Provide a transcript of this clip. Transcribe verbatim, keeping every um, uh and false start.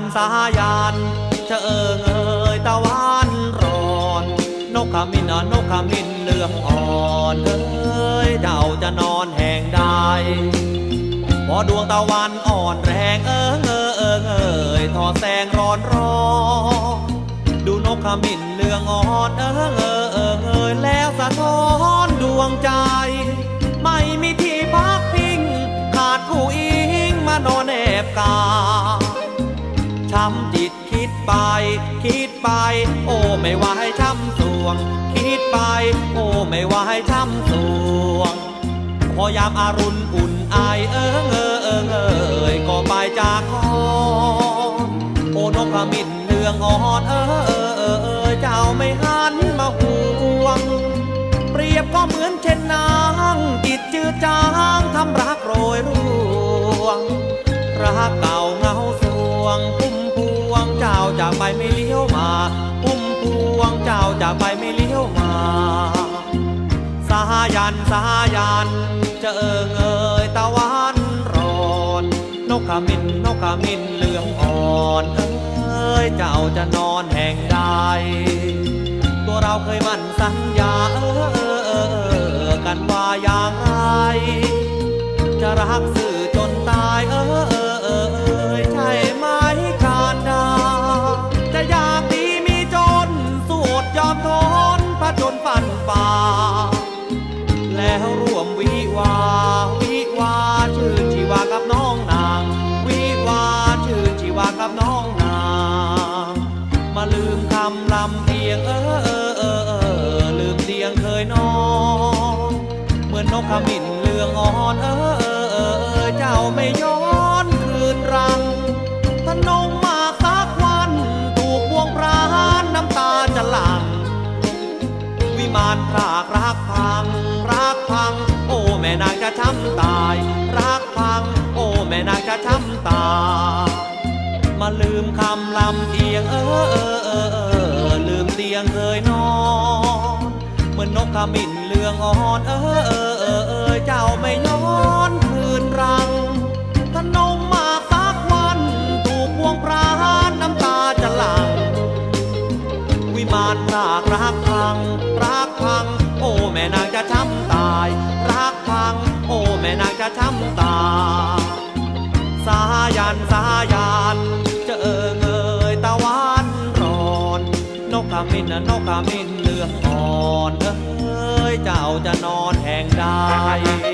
สายันจะเอิงเอยตะวันร้อนนกขมิ้นนกขมิ้นเหลืองอ่อนเอ้ยเจ้าจะนอนแห่งใดพอดวงตะวันอ่อนแรงเอิงเอิงเอิงเอยทอแสงร้อนร้อนดูนกขมิ้นเหลืองอ่อนเอิงเอิงเอิงเอยแล้วสะท้อนดวงใจไม่มีที่พักพิงขาดผู้อิงมานอนแอบกาช้ำจิตคิดไปคิดไปโอ้ไม่ว่าให้ช้ำสวงคิดไปโอ้ไม่ว่าให้ช้ำสวงพอยามอารุณอุ่นไอเอิงเอิงเอิงเอยก็ไปจากคอนโอ้นกขมิ้นเหลืองอ่อนเอิงเอิงเอิงเอยเจ้าไม่หันมาห่วงเปรียบก็เหมือนเช่นนางจิตจืดจางทำรักโรยร่วงรักเก่าเงาสวงพุ่มพวงเจ้าจากไปไม่เลี้ยวมาพุ่มพวงเจ้าจากไปไม่เลี้ยวมาสายันสายันจะเอิงเอยตะวันร้อนนกขมิ้นนกขมิ้นเหลืองอ่อนเอ้ยเจ้าจะนอนแห่งใดตัวเราเคยมั่นสัญญาเออเออกันว่าอย่างไรจะรักสื่อจนตายเออเออเออใช่ไหมการดาจะอยากดีมีจนสู้อดยอมทนผจญฟันฝ่าแล้วร่วมวิวาวิวาชื่นชีวากับน้องนางวิวาชื่นชีวากับน้องนางมาลืมคำลำเพียงเออเออเออเออลืมเตียงเคยนอนเหมือนนกขมิ้นเหลืองอ่อนเออเออเออเออเจ้าไม่ย้อนคืนรังถ้านงมาสักวันถูกบ่วงพรานน้ำตาจะหลั่งวิมานพรากรักพังรักพังโอ้แม่นางจะช้ำตายรักพังโอ้แม่นางจะช้ำตายมาลืมคำลำเอียงเออเออเออเออลืมเตียงเคยนอนเหมือนนกขมิ้นเหลืองอ่อนเออเออเออเออเจ้าไม่ย้อนคืนรังถ้านงมาสักวันถูกบ่วงพรานน้ำตาจะหลั่งวิมานพรากรักพังรักพังโอ้แม่นางจะช้ำตายรักพังโอ้แม่นางจะช้ำตายสายันสายันจะเอิงเอยตะวันร้อนนกขมิ้นนกขมิ้นเหลืองอ่อนเอ้ยเจ้าจะนอนแห่งใด